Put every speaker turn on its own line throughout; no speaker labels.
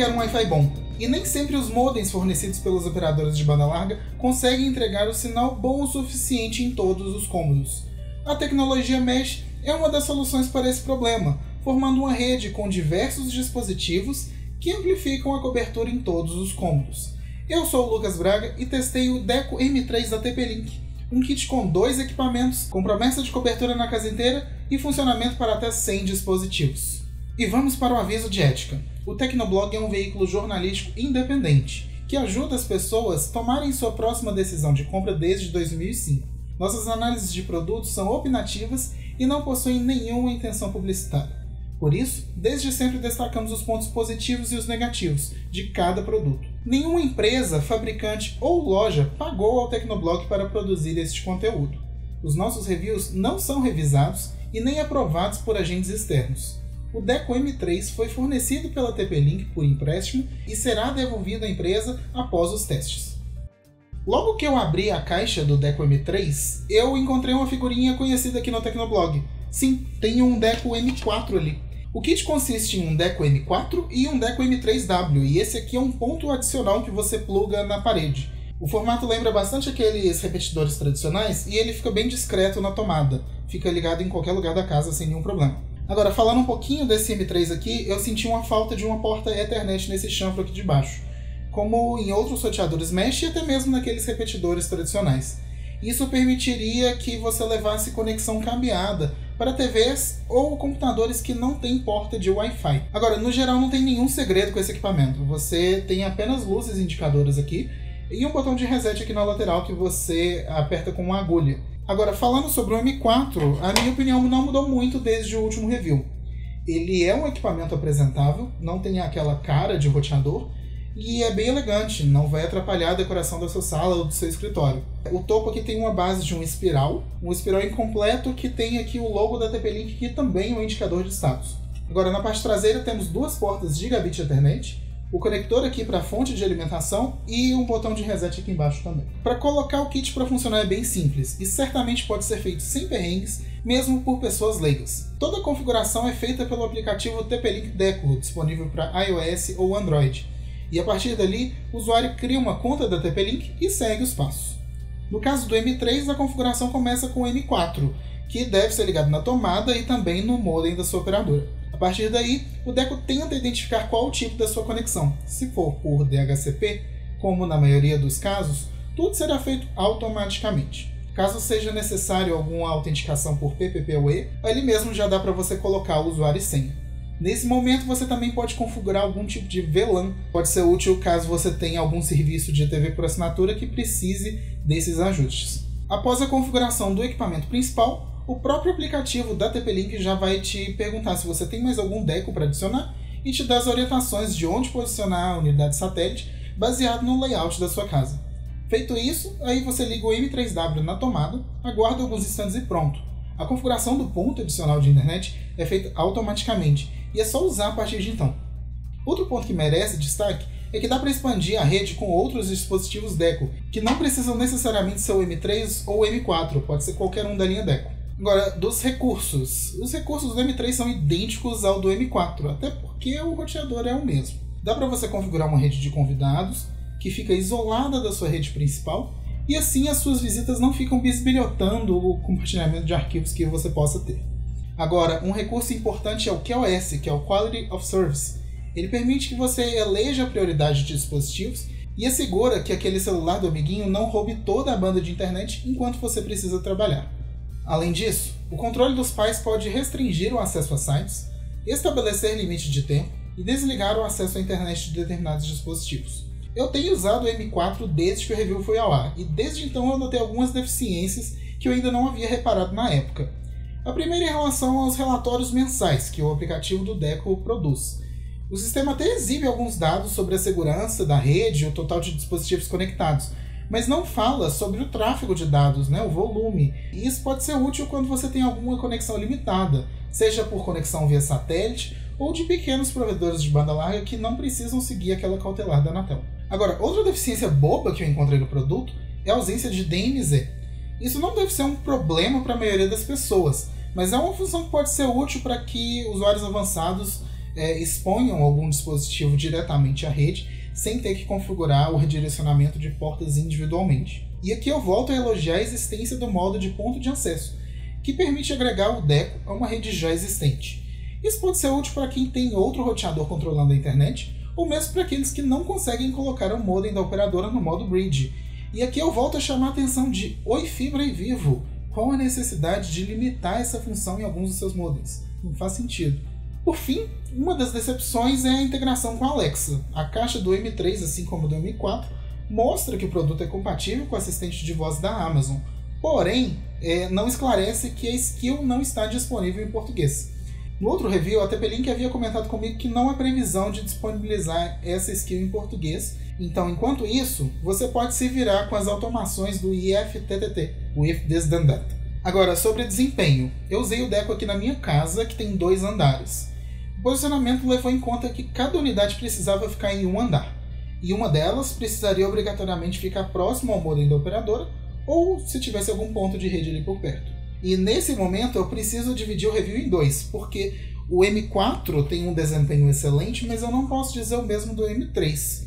quero um Wi-Fi bom, e nem sempre os modems fornecidos pelos operadores de banda larga conseguem entregar o sinal bom o suficiente em todos os cômodos. A tecnologia Mesh é uma das soluções para esse problema, formando uma rede com diversos dispositivos que amplificam a cobertura em todos os cômodos. Eu sou o Lucas Braga e testei o Deco M3 da TP-Link, um kit com 2 equipamentos, com promessa de cobertura na casa inteira e funcionamento para até 100 dispositivos. E vamos para o aviso de ética. O Tecnoblog é um veículo jornalístico independente, que ajuda as pessoas a tomarem sua próxima decisão de compra desde 2005. Nossas análises de produtos são opinativas e não possuem nenhuma intenção publicitária. Por isso, desde sempre destacamos os pontos positivos e os negativos de cada produto. Nenhuma empresa, fabricante ou loja pagou ao Tecnoblog para produzir este conteúdo. Os nossos reviews não são revisados e nem aprovados por agentes externos. O Deco M3 foi fornecido pela TP-Link por empréstimo e será devolvido à empresa após os testes. Logo que eu abri a caixa do Deco M3, eu encontrei uma figurinha conhecida aqui no Tecnoblog. Sim, tem um Deco M4 ali. O kit consiste em um Deco M4 e um Deco M3W, e esse aqui é um ponto adicional que você pluga na parede. O formato lembra bastante aqueles repetidores tradicionais e ele fica bem discreto na tomada, fica ligado em qualquer lugar da casa sem nenhum problema. Agora, falando um pouquinho desse M3 aqui, eu senti uma falta de uma porta Ethernet nesse chanfro aqui de baixo, como em outros roteadores Mesh e até mesmo naqueles repetidores tradicionais. Isso permitiria que você levasse conexão cabeada para TVs ou computadores que não têm porta de Wi-Fi. Agora, no geral não tem nenhum segredo com esse equipamento. Você tem apenas luzes indicadoras aqui e um botão de reset aqui na lateral que você aperta com uma agulha. Agora, falando sobre o M4, a minha opinião não mudou muito desde o último review. Ele é um equipamento apresentável, não tem aquela cara de roteador, e é bem elegante, não vai atrapalhar a decoração da sua sala ou do seu escritório. O topo aqui tem uma base de um espiral incompleto que tem aqui o logo da TP-Link, que também é um indicador de status. Agora, na parte traseira temos 2 portas Gigabit Ethernet, o conector aqui para a fonte de alimentação e um botão de reset aqui embaixo também. Para colocar o kit para funcionar é bem simples e certamente pode ser feito sem perrengues, mesmo por pessoas leigas. Toda a configuração é feita pelo aplicativo TP-Link Deco, disponível para iOS ou Android. E a partir dali, o usuário cria uma conta da TP-Link e segue os passos. No caso do M3, a configuração começa com o M4, que deve ser ligado na tomada e também no modem da sua operadora. A partir daí, o Deco tenta identificar qual o tipo da sua conexão. Se for por DHCP, como na maioria dos casos, tudo será feito automaticamente. Caso seja necessário alguma autenticação por PPPoE, ali mesmo já dá para você colocar o usuário e senha. Nesse momento você também pode configurar algum tipo de VLAN, pode ser útil caso você tenha algum serviço de TV por assinatura que precise desses ajustes. Após a configuração do equipamento principal, o próprio aplicativo da TP-Link já vai te perguntar se você tem mais algum Deco para adicionar e te dá as orientações de onde posicionar a unidade satélite baseado no layout da sua casa. Feito isso, aí você liga o M3W na tomada, aguarda alguns instantes e pronto. A configuração do ponto adicional de internet é feita automaticamente e é só usar a partir de então. Outro ponto que merece destaque é que dá para expandir a rede com outros dispositivos Deco, que não precisam necessariamente ser o M3 ou o M4, pode ser qualquer um da linha Deco. Agora, dos recursos. Os recursos do M3 são idênticos ao do M4, até porque o roteador é o mesmo. Dá para você configurar uma rede de convidados, que fica isolada da sua rede principal, e assim as suas visitas não ficam bisbilhotando o compartilhamento de arquivos que você possa ter. Agora, um recurso importante é o QoS, que é o Quality of Service. Ele permite que você eleja a prioridade de dispositivos e assegura que aquele celular do amiguinho não roube toda a banda de internet enquanto você precisa trabalhar. Além disso, o controle dos pais pode restringir o acesso a sites, estabelecer limite de tempo e desligar o acesso à internet de determinados dispositivos. Eu tenho usado o M4 desde que o review foi ao ar, e desde então eu notei algumas deficiências que eu ainda não havia reparado na época. A primeira é em relação aos relatórios mensais que o aplicativo do Deco produz. O sistema até exibe alguns dados sobre a segurança da rede e o total de dispositivos conectados, mas não fala sobre o tráfego de dados, o volume. E isso pode ser útil quando você tem alguma conexão limitada, seja por conexão via satélite ou de pequenos provedores de banda larga que não precisam seguir aquela cautelar da Anatel. Agora, outra deficiência boba que eu encontrei no produto é a ausência de DMZ. Isso não deve ser um problema para a maioria das pessoas, mas é uma função que pode ser útil para que usuários avançados exponham algum dispositivo diretamente à rede, sem ter que configurar o redirecionamento de portas individualmente. E aqui eu volto a elogiar a existência do modo de ponto de acesso, que permite agregar o Deco a uma rede já existente. Isso pode ser útil para quem tem outro roteador controlando a internet, ou mesmo para aqueles que não conseguem colocar o modem da operadora no modo bridge. E aqui eu volto a chamar a atenção de Oi Fibra e Vivo. Qual a necessidade de limitar essa função em alguns dos seus modems? Não faz sentido. Por fim, uma das decepções é a integração com a Alexa. A caixa do M3, assim como do M4, mostra que o produto é compatível com o assistente de voz da Amazon, porém, não esclarece que a skill não está disponível em português. No outro review, a TP-Link havia comentado comigo que não há previsão de disponibilizar essa skill em português, então enquanto isso, você pode se virar com as automações do IFTTT, o If This Then That. Agora, sobre desempenho, eu usei o Deco aqui na minha casa, que tem 2 andares. O posicionamento levou em conta que cada unidade precisava ficar em um andar, e uma delas precisaria obrigatoriamente ficar próximo ao modem da operadora, ou se tivesse algum ponto de rede ali por perto. E nesse momento eu preciso dividir o review em 2, porque o M4 tem um desempenho excelente, mas eu não posso dizer o mesmo do M3.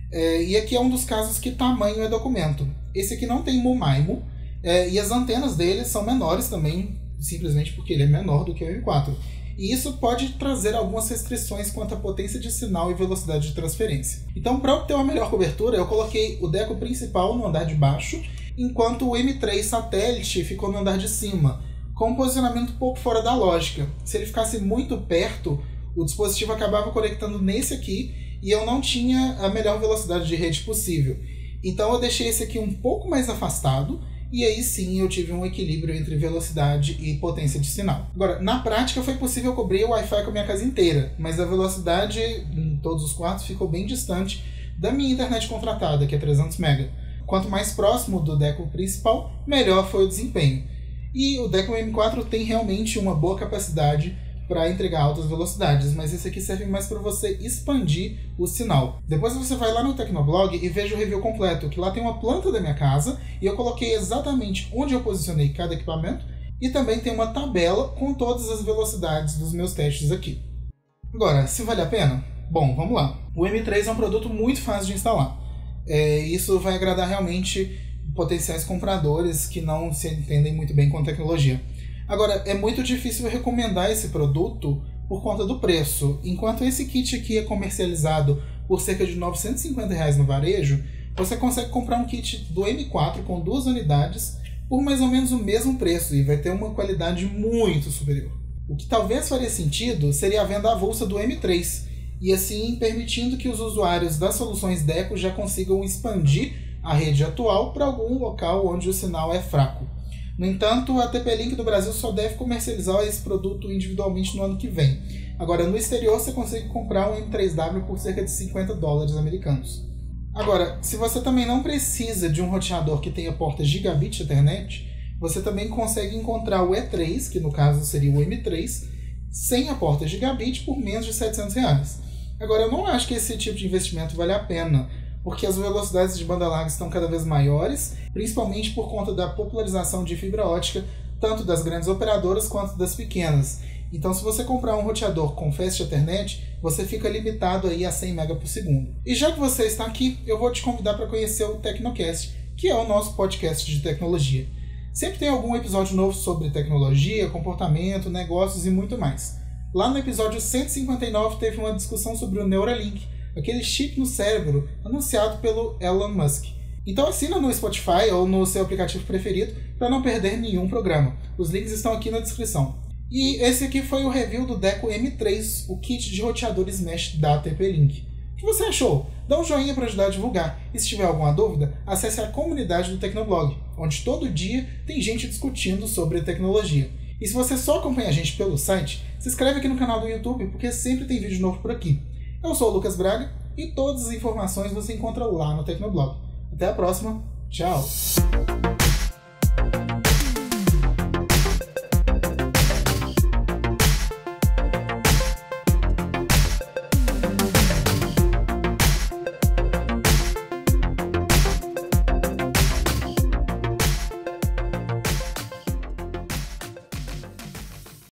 E aqui é um dos casos que tamanho é documento. Esse aqui não tem MoMaimo, e as antenas dele são menores também, simplesmente porque ele é menor do que o M4. E isso pode trazer algumas restrições quanto à potência de sinal e velocidade de transferência. Então, para obter uma melhor cobertura, eu coloquei o Deco principal no andar de baixo, enquanto o M3 satélite ficou no andar de cima, com um posicionamento um pouco fora da lógica. Se ele ficasse muito perto, o dispositivo acabava conectando nesse aqui e eu não tinha a melhor velocidade de rede possível. Então eu deixei esse aqui um pouco mais afastado, e aí sim eu tive um equilíbrio entre velocidade e potência de sinal. Agora, na prática foi possível cobrir o Wi-Fi com a minha casa inteira, mas a velocidade em todos os quartos ficou bem distante da minha internet contratada, que é 300 MB. Quanto mais próximo do Deco principal, melhor foi o desempenho. E o Deco M4 tem realmente uma boa capacidade para entregar altas velocidades, mas esse aqui serve mais para você expandir o sinal. Depois você vai lá no Tecnoblog e veja o review completo, que lá tem uma planta da minha casa e eu coloquei exatamente onde eu posicionei cada equipamento e também tem uma tabela com todas as velocidades dos meus testes aqui. Agora, se vale a pena? Bom, vamos lá. O M3 é um produto muito fácil de instalar. Isso vai agradar realmente potenciais compradores que não se entendem muito bem com tecnologia. Agora, é muito difícil recomendar esse produto por conta do preço. Enquanto esse kit aqui é comercializado por cerca de R$ 950 no varejo, você consegue comprar um kit do M4 com 2 unidades por mais ou menos o mesmo preço e vai ter uma qualidade muito superior. O que talvez faria sentido seria a venda avulsa do M3, e assim permitindo que os usuários das soluções Deco já consigam expandir a rede atual para algum local onde o sinal é fraco. No entanto, a TP-Link do Brasil só deve comercializar esse produto individualmente no ano que vem. Agora, no exterior, você consegue comprar um M3W por cerca de $50 americanos. Agora, se você também não precisa de um roteador que tenha porta Gigabit Ethernet, você também consegue encontrar o E3, que no caso seria o M3, sem a porta Gigabit por menos de R$700. Agora, eu não acho que esse tipo de investimento vale a pena, porque as velocidades de banda larga estão cada vez maiores, principalmente por conta da popularização de fibra ótica, tanto das grandes operadoras quanto das pequenas. Então, se você comprar um roteador com Fast Ethernet, você fica limitado aí a 100 MB por segundo. E já que você está aqui, eu vou te convidar para conhecer o Tecnocast, que é o nosso podcast de tecnologia. Sempre tem algum episódio novo sobre tecnologia, comportamento, negócios e muito mais. Lá no episódio 159 teve uma discussão sobre o Neuralink, aquele chip no cérebro anunciado pelo Elon Musk. Então assina no Spotify ou no seu aplicativo preferido para não perder nenhum programa. Os links estão aqui na descrição. E esse aqui foi o review do Deco M3, o kit de roteadores mesh da TP-Link. O que você achou? Dá um joinha para ajudar a divulgar. E se tiver alguma dúvida, acesse a comunidade do Tecnoblog, onde todo dia tem gente discutindo sobre tecnologia. E se você só acompanha a gente pelo site, se inscreve aqui no canal do YouTube, porque sempre tem vídeo novo por aqui. Eu sou o Lucas Braga e todas as informações você encontra lá no Tecnoblog. Até a próxima, tchau!